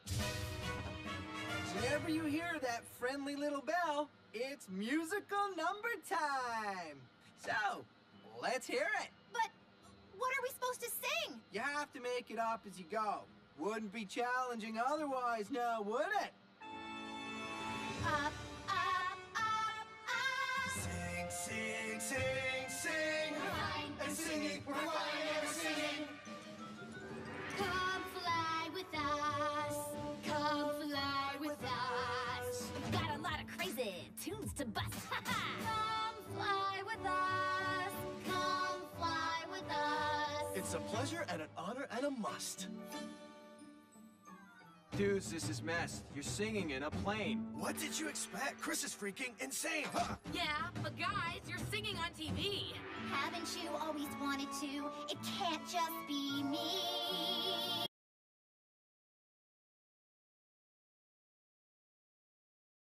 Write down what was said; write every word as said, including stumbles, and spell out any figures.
Whenever you hear that friendly little bell, it's musical number time. So, let's hear it. But what are we supposed to sing? You have to make it up as you go. Wouldn't be challenging otherwise, now would it? Up, up, up, up. Sing, sing, sing, sing. We're flying and singing, we're flying and singing. Come fly with us. Come fly with us. We've got a lot of crazy tunes to bust. Come fly with us. Come fly with us. It's a pleasure and an honor and a must. Dudes, this is mess. You're singing in a plane. What did you expect? Chris is freaking insane, huh? Yeah, but guys, you're singing on T V. Haven't you always wanted to? It can't just be me.